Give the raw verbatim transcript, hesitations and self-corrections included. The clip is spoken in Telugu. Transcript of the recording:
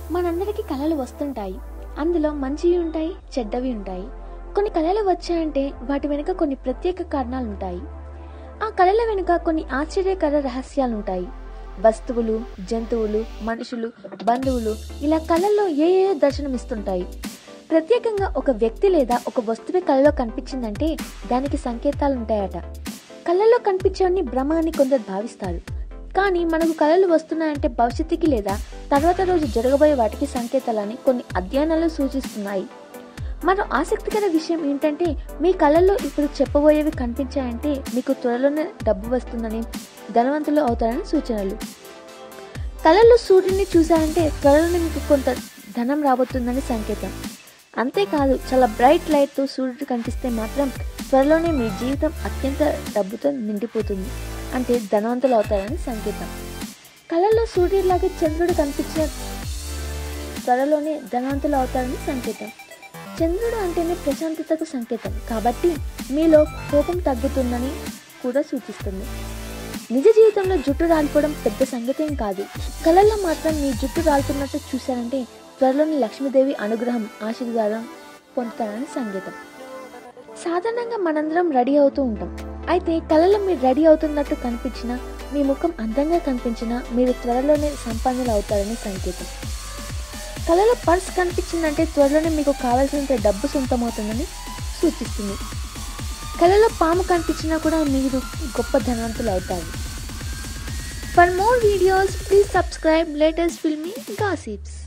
మనందరికీ కళలు వస్తుంటాయి. అందులో మంచివి ఉంటాయి, చెడ్డవి ఉంటాయి. కొన్ని కళలు వచ్చాయంటే వాటి వెనుక కొన్ని ప్రత్యేక కారణాలు ఉంటాయి. ఆ కళల వెనుక కొన్ని ఆశ్చర్యకర రహస్యాలు ఉంటాయి. వస్తువులు, జంతువులు, మనుషులు, బంధువులు ఇలా కళల్లో ఏ ఏ దర్శనమిస్తుంటాయి. ప్రత్యేకంగా ఒక వ్యక్తి లేదా ఒక వస్తువే కళలో కనిపించిందంటే దానికి సంకేతాలు ఉంటాయట. కళల్లో కనిపించేవన్నీ భ్రమ అని కొందరు భావిస్తారు. కానీ మనకు కళలు వస్తున్నాయంటే భవిష్యత్తుకి లేదా తర్వాత రోజు జరగబోయే వాటికి సంకేతాలని కొన్ని అధ్యయనాలు సూచిస్తున్నాయి. మరో ఆసక్తికర విషయం ఏంటంటే మీ కళల్లో ఇప్పుడు చెప్పబోయేవి కనిపించాయంటే మీకు త్వరలోనే డబ్బు వస్తుందని, ధనవంతులు అవుతారని సూచనలు. కళల్లో సూర్యుడిని చూశారంటే త్వరలోనే మీకు కొంత ధనం రాబోతుందని సంకేతం. అంతేకాదు చాలా బ్రైట్ లైట్తో సూర్యుడు కనిపిస్తే మాత్రం త్వరలోనే మీ జీవితం అత్యంత డబ్బుతో నిండిపోతుంది, అంటే ధనవంతులు అవుతారని సంకేతం. కళల్లో సూర్యుడిలాగే చంద్రుడు కనిపించిన త్వరలోనే ధనవంతులు అవుతారని సంకేతం. చంద్రుడు అంటేనే ప్రశాంతతకు సంకేతం కాబట్టి మీలో కోపం తగ్గుతుందని కూడా సూచిస్తుంది. నిజ జీవితంలో జుట్టు రాలిపోవడం పెద్ద సంగతేం కాదు. కళల్లో మాత్రం మీ జుట్టు రాలుతున్నట్టు చూశారంటే త్వరలోని లక్ష్మీదేవి అనుగ్రహం, ఆశీర్వాదం పొందుతారని సంకేతం. సాధారణంగా మనందరం రెడీ అవుతూ ఉంటాం. అయితే కళలో మీరు రెడీ అవుతున్నట్టు కనిపించినా, మీ ముఖం అందంగా కనిపించినా మీరు త్వరలోనే సంపన్నులు అవుతారని సంకేతం. కళలో పర్స్ కనిపించిందంటే త్వరలోనే మీకు కావాల్సినంత డబ్బు సొంతమవుతుందని సూచిస్తుంది. కళలో పాము కనిపించినా కూడా మీరు గొప్ప ధనవంతులు అవుతారు. For more videos please subscribe latest filmy gossips.